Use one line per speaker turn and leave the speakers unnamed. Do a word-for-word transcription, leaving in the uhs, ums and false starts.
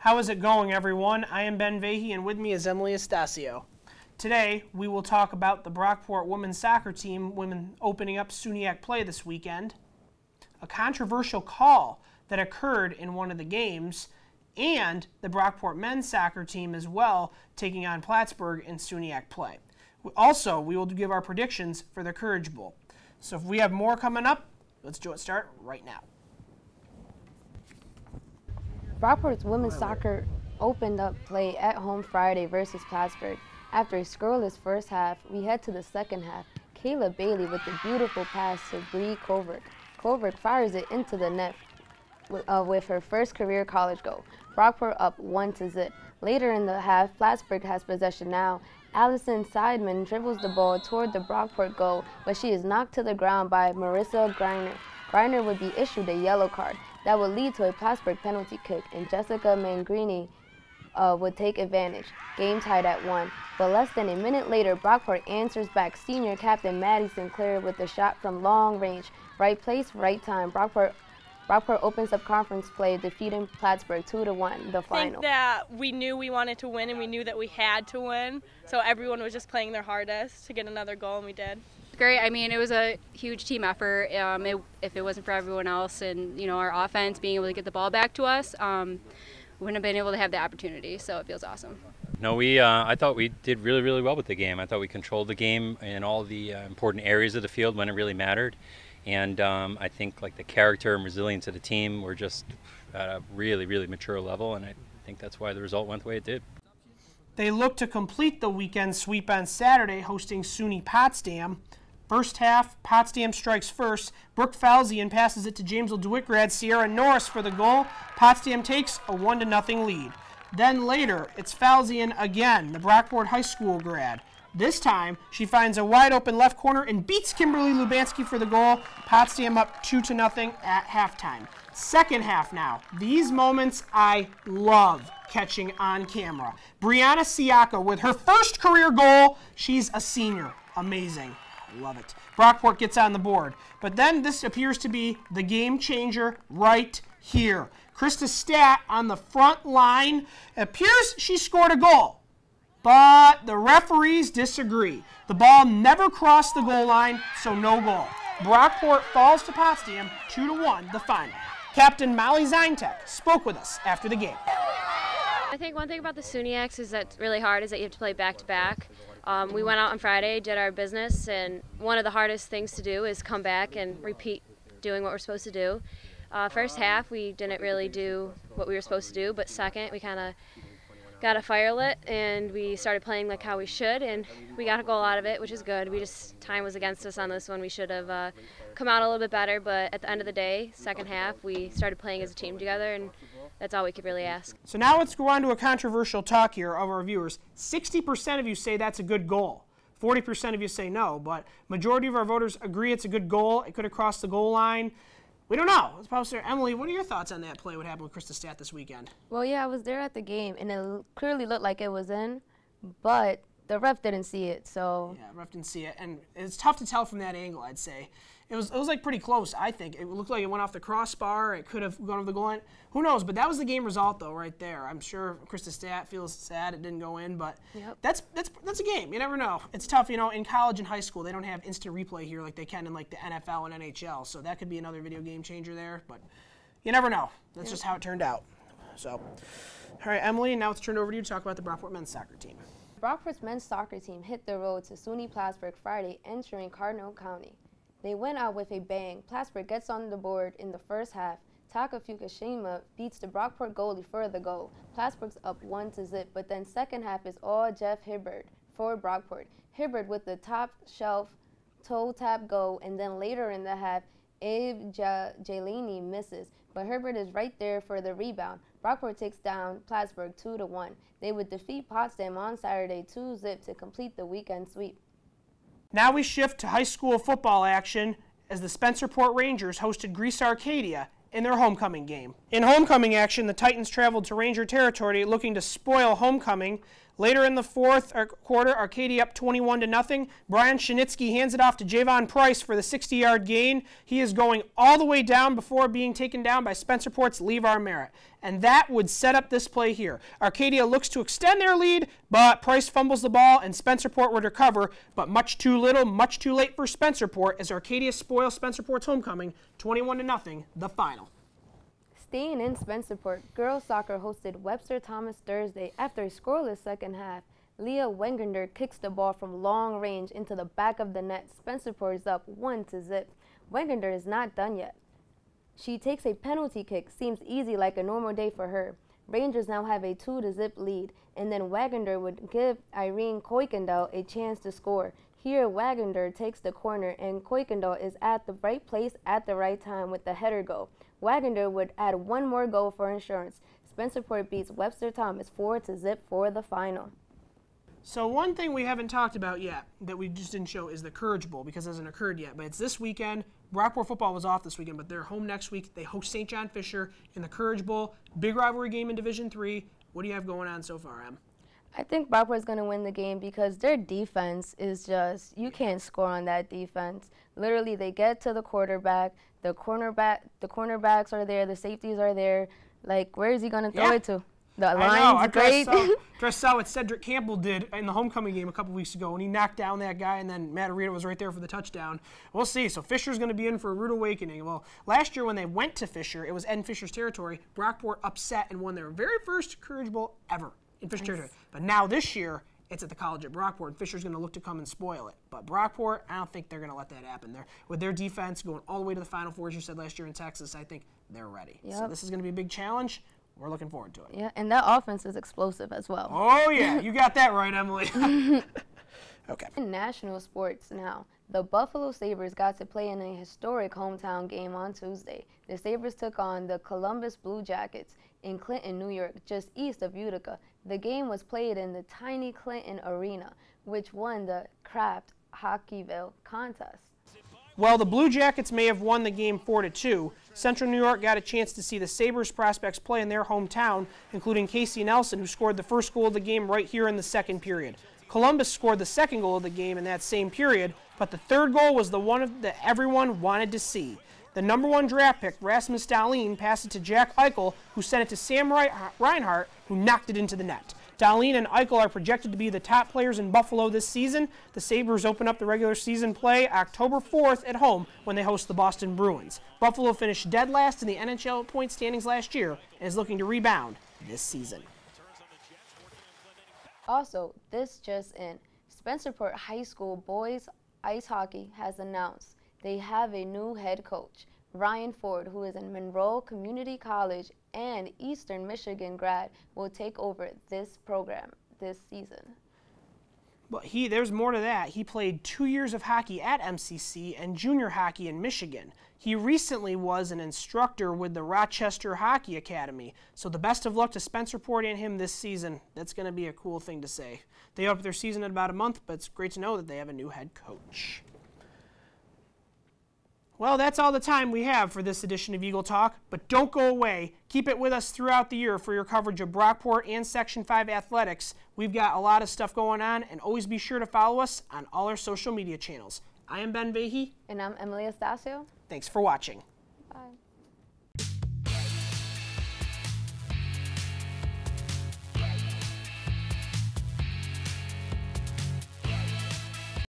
How is it going, everyone? I am Ben Vahey, and with me is Emily Astacio. Today, we will talk about the Brockport women's soccer team women opening up SUNYAC play this weekend, a controversial call that occurred in one of the games, and the Brockport men's soccer team as well taking on Plattsburgh in SUNYAC play. Also, we will give our predictions for the Courage Bowl. So if we have more coming up, let's do it start right now.
Brockport's women's soccer opened up play at home Friday versus Plattsburgh. After a scoreless first half, we head to the second half. Kayla Bailey with a beautiful pass to Bree Colbert. Colbert fires it into the net with, uh, with her first career college goal. Brockport up one to zip. Later in the half, Plattsburgh has possession now. Allison Seidman dribbles the ball toward the Brockport goal, but she is knocked to the ground by Marissa Greiner. Greiner would be issued a yellow card. That would lead to a Plattsburgh penalty kick, and Jessica Mangrini uh, would take advantage. Game tied at one. But less than a minute later, Brockport answers back. Senior captain Maddie Sinclair with a shot from long range. Right place, right time. Brockport Brockport opens up conference play, defeating Plattsburgh two to one, the final.
I think that we knew we wanted to win, and we knew that we had to win. So everyone was just playing their hardest to get another goal, and we did.
Great. I mean, it was a huge team effort. Um, it, if it wasn't for everyone else and, you know, our offense being able to get the ball back to us, um, we wouldn't have been able to have the opportunity, so it feels awesome.
No, we. Uh, I thought we did really, really well with the game. I thought we controlled the game in all the uh, important areas of the field when it really mattered. And um, I think like the character and resilience of the team were just at a really, really mature level, and I think that's why the result went the way it did.
They look to complete the weekend sweep on Saturday, hosting SUNY Potsdam. First half, Potsdam strikes first. Brooke Falzian passes it to Jamesville DeWitt grad Sierra Norris for the goal. Potsdam takes a one to nothing lead. Then later, it's Falzian again, the Brockport High School grad. This time, she finds a wide-open left corner and beats Kimberly Lubanski for the goal. Potsdam up two to nothing at halftime. Second half now. These moments I love catching on camera. Brianna Siaka with her first career goal. She's a senior. Amazing. Love it. Brockport gets on the board. But then this appears to be the game changer right here. Krista Stat on the front line. It appears she scored a goal. But the referees disagree. The ball never crossed the goal line, so no goal. Brockport falls to Potsdam, two to one, the final. Captain Molly Zintek spoke with us after the game.
I think one thing about the SUNYACs is that's really hard is that you have to play back-to-back. Um, we went out on Friday, did our business, and one of the hardest things to do is come back and repeat doing what we're supposed to do. Uh, first half, we didn't really do what we were supposed to do, but second, we kind of got a fire lit, and we started playing like how we should, and we got a goal out of it, which is good. We just, time was against us on this one. We should have uh, come out a little bit better, but at the end of the day, second half, we started playing as a team together, and that's all we could really ask.
So now let's go on to a controversial talk here of our viewers. sixty percent of you say that's a good goal. forty percent of you say no, but majority of our voters agree it's a good goal. It could have crossed the goal line. We don't know. Let's pause there. Emily, what are your thoughts on that play, what happened with Krista Stat this weekend?
Well, yeah, I was there at the game, and it clearly looked like it was in, but the ref didn't see it, so.
Yeah, ref didn't see it, and it's tough to tell from that angle, I'd say. It was, it was like pretty close, I think. It looked like it went off the crossbar. It could have gone over the goal line. Who knows? But that was the game result, though, right there. I'm sure Krista Stat feels sad it didn't go in, but
yep. that's
that's that's a game. You never know. It's tough, you know. In college and high school, they don't have instant replay here like they can in like the N F L and N H L. So that could be another video game changer there. But you never know. That's yep. just how it turned out. So, all right, Emily. Now let's turn it over to you to talk about the Brockport men's soccer team.
Brockport's men's soccer team hit the road to SUNY Plattsburgh Friday, entering Cardinal County. They went out with a bang. Plattsburgh gets on the board in the first half. Taka Fukushima beats the Brockport goalie for the goal. Plattsburgh's up one to zip, but then second half is all Jeff Hibbert for Brockport. Hibbert with the top shelf toe tap goal, and then later in the half, Abe Jalini misses, but Hibbert is right there for the rebound. Brockport takes down Plattsburgh two to one. They would defeat Potsdam on Saturday two zip to complete the weekend sweep.
Now we shift to high school football action as the Spencerport Rangers hosted Greece Arcadia in their homecoming game. In homecoming action, the Titans traveled to Ranger territory looking to spoil homecoming, Later in the fourth quarter, Arcadia up twenty-one to nothing. Brian Shinitsky hands it off to Javon Price for the sixty-yard gain. He is going all the way down before being taken down by Spencerport's Levar Merritt. And that would set up this play here. Arcadia looks to extend their lead, but Price fumbles the ball, and Spencerport would recover, but much too little, much too late for Spencerport as Arcadia spoils Spencerport's homecoming, twenty-one to nothing, the final.
Staying in Spencerport, girls soccer hosted Webster Thomas Thursday after a scoreless second half. Leah Wegener kicks the ball from long range into the back of the net. Spencerport is up one to zip. Wegener is not done yet. She takes a penalty kick. Seems easy, like a normal day for her. Rangers now have a two to zip lead, and then Wegener would give Irene Kuykendall a chance to score. Here, Wegener takes the corner, and Kuykendall is at the right place at the right time with the header goal. Wegener would add one more goal for insurance. Spencerport beats Webster Thomas four to zip for the final.
So one thing we haven't talked about yet that we just didn't show is the Courage Bowl, because it hasn't occurred yet. But it's this weekend. Brockport football was off this weekend, but they're home next week. They host Saint John Fisher in the Courage Bowl. Big rivalry game in Division three. What do you have going on so far, Em?
I think Brockport's going to win the game because their defense is just, you can't score on that defense. Literally, they get to the quarterback, the cornerback, the cornerbacks are there, the safeties are there. Like, where is he going to throw
yeah.
it to? The
I
line's
know. I
great.
just saw, just saw what Cedric Campbell did in the homecoming game a couple weeks ago when he knocked down that guy, and then Matt Arita was right there for the touchdown. We'll see. So Fisher's going to be in for a rude awakening. Well, last year when they went to Fisher, it was Ed Fisher's territory. Brockport upset and won their very first Courage Bowl ever in Fisher nice. territory. But now this year, it's at the college at Brockport, and Fisher's going to look to come and spoil it. But Brockport, I don't think they're going to let that happen. They're, with their defense going all the way to the Final Four, as you said last year in Texas, I think they're ready. Yep. So this is going to be a big challenge. We're looking forward to it.
Yeah, and that offense is explosive as well.
Oh, yeah. You got that right, Emily. Okay.
In national sports now, the Buffalo Sabres got to play in a historic hometown game on Tuesday. The Sabres took on the Columbus Blue Jackets in Clinton, New York, just east of Utica. The game was played in the tiny Clinton Arena, which won the Kraft Hockeyville contest.
Well, the Blue Jackets may have won the game four to two. Central New York got a chance to see the Sabres prospects play in their hometown, including Casey Nelson, who scored the first goal of the game right here in the second period. Columbus scored the second goal of the game in that same period, but the third goal was the one that everyone wanted to see. The number one draft pick, Rasmus Dahlin, passed it to Jack Eichel, who sent it to Sam Reinhart, who knocked it into the net. Dahlin and Eichel are projected to be the top players in Buffalo this season. The Sabres open up the regular season play October fourth at home when they host the Boston Bruins. Buffalo finished dead last in the N H L point standings last year and is looking to rebound this season.
Also, this just in, Spencerport High School boys ice hockey has announced they have a new head coach. Ryan Ford, who is in Monroe Community College and Eastern Michigan grad, will take over this program this season.
But he, there's more to that. He played two years of hockey at M C C and junior hockey in Michigan. He recently was an instructor with the Rochester Hockey Academy. So the best of luck to Spencerport and him this season. That's going to be a cool thing to say. They open their season in about a month, but it's great to know that they have a new head coach. Well, that's all the time we have for this edition of Eagle Talk, but don't go away. Keep it with us throughout the year for your coverage of Brockport and Section five athletics. We've got a lot of stuff going on, and always be sure to follow us on all our social media channels. I am Ben Vahey.
And I'm Emily Astacio.
Thanks for watching.
Bye.